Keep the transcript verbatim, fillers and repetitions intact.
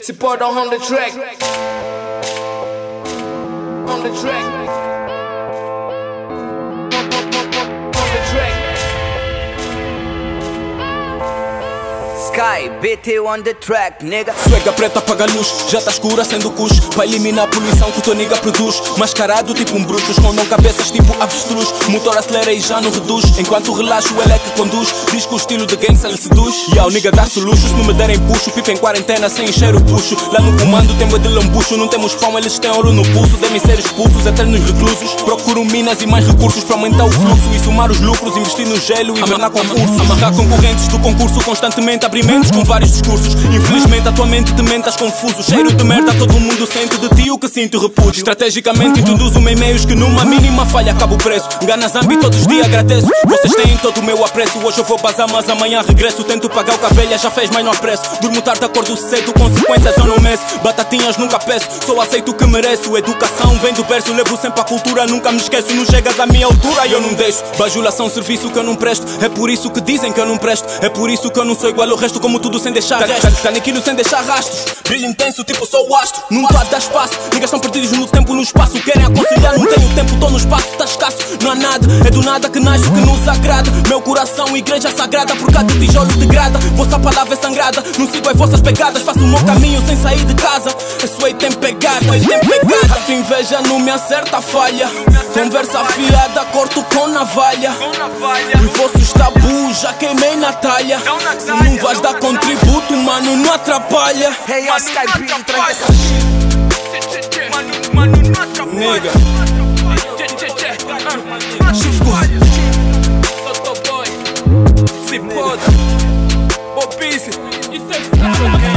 Support on the track. On the track. On the track. Sky, B T on the track, nigga. Suega preta apaga a luz, já tá escura sendo cush. Pra eliminar a poluição que o teu nigga produz. Mascarado tipo um bruxo, escondam cabeças tipo avestruz. Motor acelera e já não reduz. Enquanto relaxa o ele é que conduz. Diz que o estilo de gangsta lhe seduz. E ao nigga dá-se luxo, se não me derem puxo. Pipa em quarentena sem encher o puxo. Lá no comando tem bué de lambucho. Não temos pão, eles têm ouro no pulso. Devem ser expulsos, eternos reclusos. Procuram minas e mais recursos para aumentar o fluxo e somar os lucros. Investir no gelo e amarrar concursos. Amarrar concorrentes do concurso constantemente. Abrir mentes com vários discursos. Infelizmente atualmente te mentas confuso. Cheiro de merda, todo mundo sente de ti o que sinto repúdio. Estrategicamente introduzo-me em meios que numa mínima falha acabo preso. Ganas zambi todos os dias agradeço. Vocês têm todo o meu apreço. Hoje eu vou bazar mas amanhã regresso. Tento pagar o que a velha já fez mas não apresso. Durmo tarde, acordo cedo, consequências eu não meço. Batatinhas nunca peço, só aceito o que mereço. Educação vem do berço, levo sempre a cultura. Nunca me esqueço, não chegas à minha altura e eu não deixo. Bajulação, serviço que eu não presto. É por isso que dizem que eu não presto. É por isso que eu não sou igual ao resto. Como tudo sem deixar restos. Tá naquilo sem deixar rastros. Brilho intenso tipo sou o astro. Não tô a dar espaço. Niggas estão perdidos no tempo no espaço. Querem aconselhar, não tenho tempo, tô no espaço, tá escasso. Não há nada, é do nada que nasce o que nos agrada. Meu coração, igreja sagrada. Por cada tijolo de grada, vossa palavra é sangrada. Não sigo as vossas pegadas, faço o meu caminho sem sair de casa. Esse aí tem pegada, tem pegada. A tua inveja não me acerta a falha. Conversa afiada, corto com navalha. Os vossos tabus já queimei na talha. Se não vais dar contributo, mano, não atrapalha. Hey, yo, Sky B, tranca essa Nigga. Se poda, Bobise, isso é